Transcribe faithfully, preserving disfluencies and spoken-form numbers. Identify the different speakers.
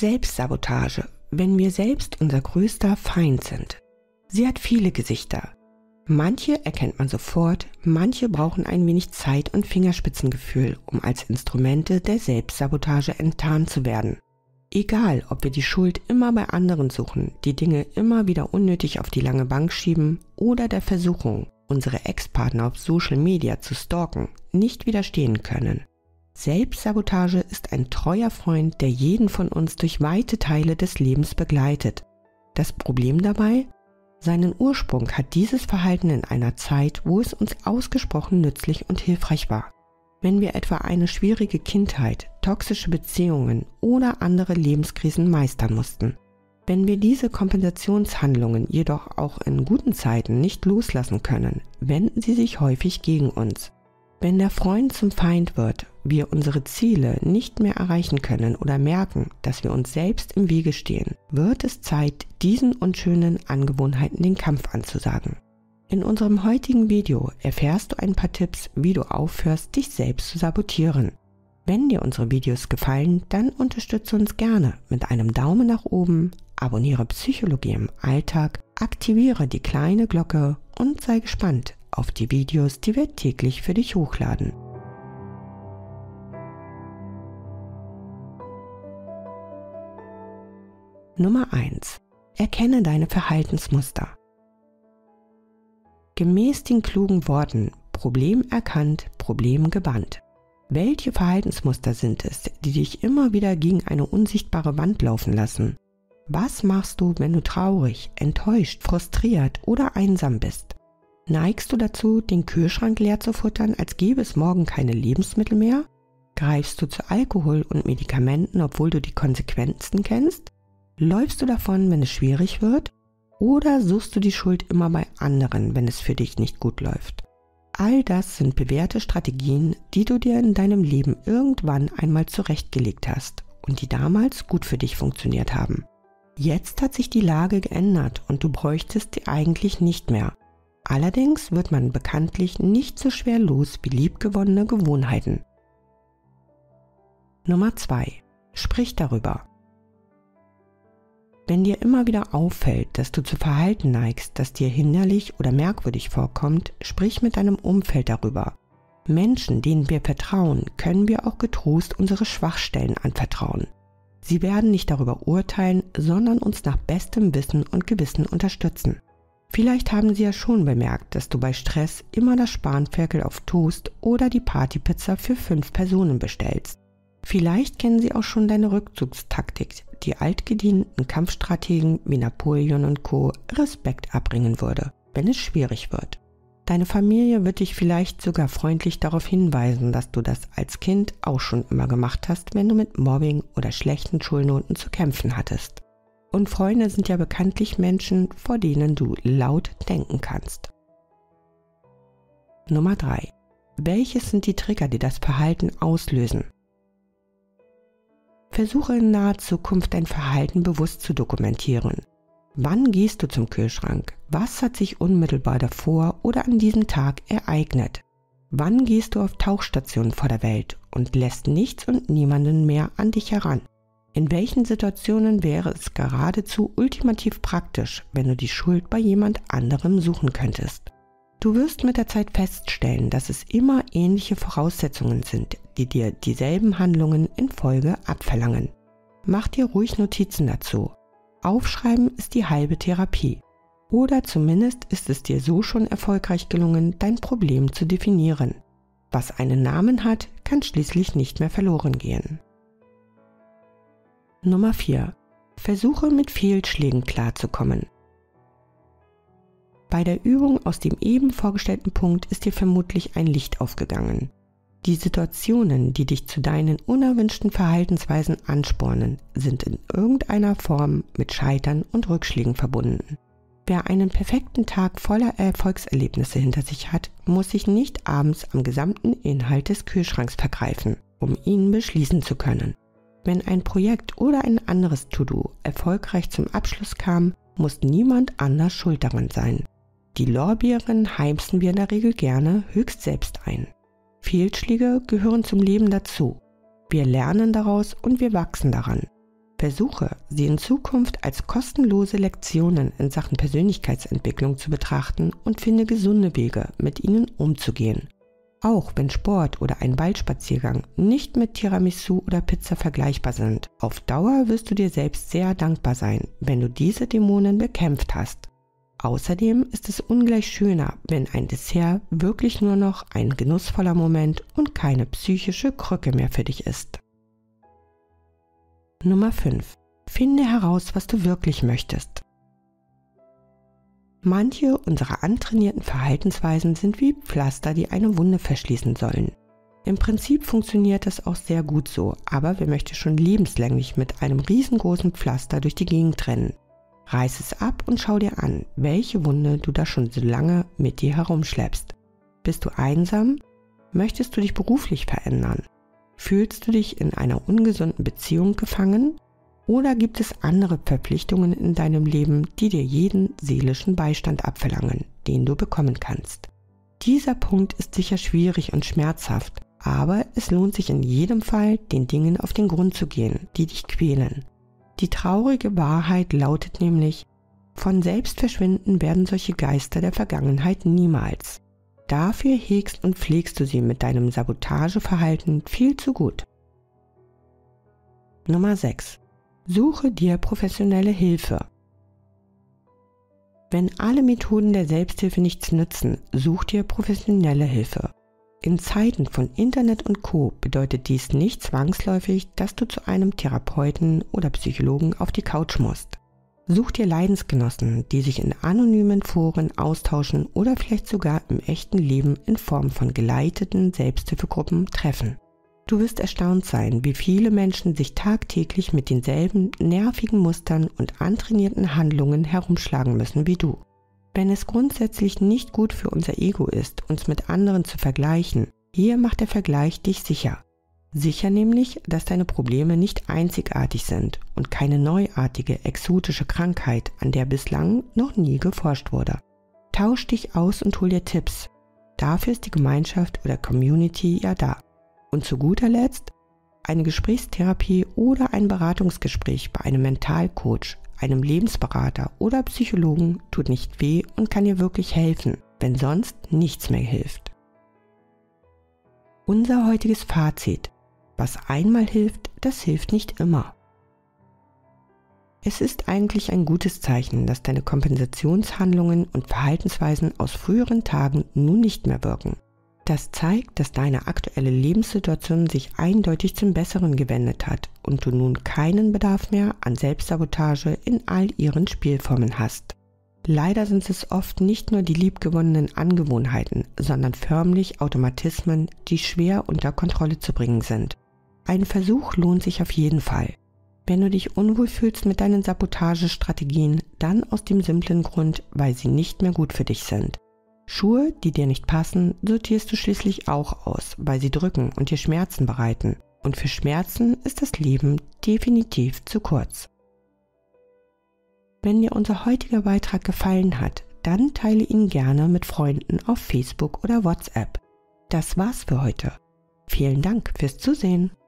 Speaker 1: Selbstsabotage, wenn wir selbst unser größter Feind sind. Sie hat viele Gesichter. Manche erkennt man sofort, manche brauchen ein wenig Zeit und Fingerspitzengefühl, um als Instrumente der Selbstsabotage enttarnt zu werden. Egal, ob wir die Schuld immer bei anderen suchen, die Dinge immer wieder unnötig auf die lange Bank schieben oder der Versuchung, unsere Ex-Partner auf Social Media zu stalken, nicht widerstehen können. Selbstsabotage ist ein treuer Freund, der jeden von uns durch weite Teile des Lebens begleitet. Das Problem dabei? Seinen Ursprung hat dieses Verhalten in einer Zeit, wo es uns ausgesprochen nützlich und hilfreich war. Wenn wir etwa eine schwierige Kindheit, toxische Beziehungen oder andere Lebenskrisen meistern mussten. Wenn wir diese Kompensationshandlungen jedoch auch in guten Zeiten nicht loslassen können, wenden sie sich häufig gegen uns. Wenn der Freund zum Feind wird, wir unsere Ziele nicht mehr erreichen können oder merken, dass wir uns selbst im Wege stehen, wird es Zeit, diesen unschönen Angewohnheiten den Kampf anzusagen. In unserem heutigen Video erfährst du ein paar Tipps, wie du aufhörst, dich selbst zu sabotieren. Wenn dir unsere Videos gefallen, dann unterstütze uns gerne mit einem Daumen nach oben, abonniere Psychologie im Alltag, aktiviere die kleine Glocke und sei gespannt auf die Videos, die wir täglich für dich hochladen. Nummer eins. Erkenne deine Verhaltensmuster. Gemäß den klugen Worten Problem erkannt, Problem gebannt. Welche Verhaltensmuster sind es, die dich immer wieder gegen eine unsichtbare Wand laufen lassen? Was machst du, wenn du traurig, enttäuscht, frustriert oder einsam bist? Neigst du dazu, den Kühlschrank leer zu futtern, als gäbe es morgen keine Lebensmittel mehr? Greifst du zu Alkohol und Medikamenten, obwohl du die Konsequenzen kennst? Läufst du davon, wenn es schwierig wird? Oder suchst du die Schuld immer bei anderen, wenn es für dich nicht gut läuft? All das sind bewährte Strategien, die du dir in deinem Leben irgendwann einmal zurechtgelegt hast und die damals gut für dich funktioniert haben. Jetzt hat sich die Lage geändert und du bräuchtest sie eigentlich nicht mehr. Allerdings wird man bekanntlich nicht so schwer los wie liebgewonnene Gewohnheiten. Nummer zwei. Sprich darüber. Wenn dir immer wieder auffällt, dass du zu Verhalten neigst, das dir hinderlich oder merkwürdig vorkommt, sprich mit deinem Umfeld darüber. Menschen, denen wir vertrauen, können wir auch getrost unsere Schwachstellen anvertrauen. Sie werden nicht darüber urteilen, sondern uns nach bestem Wissen und Gewissen unterstützen. Vielleicht haben sie ja schon bemerkt, dass du bei Stress immer das Spanferkel auf Toast oder die Partypizza für fünf Personen bestellst. Vielleicht kennen sie auch schon deine Rückzugstaktik, die altgedienten Kampfstrategen wie Napoleon und Co. Respekt abbringen würde, wenn es schwierig wird. Deine Familie wird dich vielleicht sogar freundlich darauf hinweisen, dass du das als Kind auch schon immer gemacht hast, wenn du mit Mobbing oder schlechten Schulnoten zu kämpfen hattest. Und Freunde sind ja bekanntlich Menschen, vor denen du laut denken kannst. Nummer drei. Welches sind die Trigger, die das Verhalten auslösen? Versuche in naher Zukunft dein Verhalten bewusst zu dokumentieren. Wann gehst du zum Kühlschrank? Was hat sich unmittelbar davor oder an diesem Tag ereignet? Wann gehst du auf Tauchstationen vor der Welt und lässt nichts und niemanden mehr an dich heran? In welchen Situationen wäre es geradezu ultimativ praktisch, wenn du die Schuld bei jemand anderem suchen könntest? Du wirst mit der Zeit feststellen, dass es immer ähnliche Voraussetzungen sind, die dir dieselben Handlungen in Folge abverlangen. Mach dir ruhig Notizen dazu. Aufschreiben ist die halbe Therapie. Oder zumindest ist es dir so schon erfolgreich gelungen, dein Problem zu definieren. Was einen Namen hat, kann schließlich nicht mehr verloren gehen. Nummer vier. Versuche mit Fehlschlägen klarzukommen. Bei der Übung aus dem eben vorgestellten Punkt ist dir vermutlich ein Licht aufgegangen. Die Situationen, die dich zu deinen unerwünschten Verhaltensweisen anspornen, sind in irgendeiner Form mit Scheitern und Rückschlägen verbunden. Wer einen perfekten Tag voller Erfolgserlebnisse hinter sich hat, muss sich nicht abends am gesamten Inhalt des Kühlschranks vergreifen, um ihn beschließen zu können. Wenn ein Projekt oder ein anderes To-Do erfolgreich zum Abschluss kam, muss niemand anders schuld daran sein. Die Lorbeeren heimsen wir in der Regel gerne höchst selbst ein. Fehlschläge gehören zum Leben dazu. Wir lernen daraus und wir wachsen daran. Versuche, sie in Zukunft als kostenlose Lektionen in Sachen Persönlichkeitsentwicklung zu betrachten und finde gesunde Wege, mit ihnen umzugehen. Auch wenn Sport oder ein Waldspaziergang nicht mit Tiramisu oder Pizza vergleichbar sind, auf Dauer wirst du dir selbst sehr dankbar sein, wenn du diese Dämonen bekämpft hast. Außerdem ist es ungleich schöner, wenn ein Dessert wirklich nur noch ein genussvoller Moment und keine psychische Krücke mehr für dich ist. Nummer fünf. Finde heraus, was du wirklich möchtest. Manche unserer antrainierten Verhaltensweisen sind wie Pflaster, die eine Wunde verschließen sollen. Im Prinzip funktioniert das auch sehr gut so, aber wer möchte schon lebenslänglich mit einem riesengroßen Pflaster durch die Gegend rennen? Reiß es ab und schau dir an, welche Wunde du da schon so lange mit dir herumschleppst. Bist du einsam? Möchtest du dich beruflich verändern? Fühlst du dich in einer ungesunden Beziehung gefangen? Oder gibt es andere Verpflichtungen in deinem Leben, die dir jeden seelischen Beistand abverlangen, den du bekommen kannst? Dieser Punkt ist sicher schwierig und schmerzhaft, aber es lohnt sich in jedem Fall, den Dingen auf den Grund zu gehen, die dich quälen. Die traurige Wahrheit lautet nämlich, von selbst verschwinden werden solche Geister der Vergangenheit niemals. Dafür hegst und pflegst du sie mit deinem Sabotageverhalten viel zu gut. Nummer sechs. Suche dir professionelle Hilfe. Wenn alle Methoden der Selbsthilfe nichts nützen, such dir professionelle Hilfe. In Zeiten von Internet und Co. bedeutet dies nicht zwangsläufig, dass du zu einem Therapeuten oder Psychologen auf die Couch musst. Such dir Leidensgenossen, die sich in anonymen Foren austauschen oder vielleicht sogar im echten Leben in Form von geleiteten Selbsthilfegruppen treffen. Du wirst erstaunt sein, wie viele Menschen sich tagtäglich mit denselben nervigen Mustern und antrainierten Handlungen herumschlagen müssen wie du. Wenn es grundsätzlich nicht gut für unser Ego ist, uns mit anderen zu vergleichen, hier macht der Vergleich dich sicher. Sicher nämlich, dass deine Probleme nicht einzigartig sind und keine neuartige, exotische Krankheit, an der bislang noch nie geforscht wurde. Tausch dich aus und hol dir Tipps. Dafür ist die Gemeinschaft oder Community ja da. Und zu guter Letzt, eine Gesprächstherapie oder ein Beratungsgespräch bei einem Mentalcoach, einem Lebensberater oder Psychologen tut nicht weh und kann dir wirklich helfen, wenn sonst nichts mehr hilft. Unser heutiges Fazit: Was einmal hilft, das hilft nicht immer. Es ist eigentlich ein gutes Zeichen, dass deine Kompensationshandlungen und Verhaltensweisen aus früheren Tagen nun nicht mehr wirken. Das zeigt, dass deine aktuelle Lebenssituation sich eindeutig zum Besseren gewendet hat und du nun keinen Bedarf mehr an Selbstsabotage in all ihren Spielformen hast. Leider sind es oft nicht nur die liebgewonnenen Angewohnheiten, sondern förmlich Automatismen, die schwer unter Kontrolle zu bringen sind. Ein Versuch lohnt sich auf jeden Fall. Wenn du dich unwohl fühlst mit deinen Sabotagestrategien, dann aus dem simplen Grund, weil sie nicht mehr gut für dich sind. Schuhe, die dir nicht passen, sortierst du schließlich auch aus, weil sie drücken und dir Schmerzen bereiten. Und für Schmerzen ist das Leben definitiv zu kurz. Wenn dir unser heutiger Beitrag gefallen hat, dann teile ihn gerne mit Freunden auf Facebook oder WhatsApp. Das war's für heute. Vielen Dank fürs Zusehen.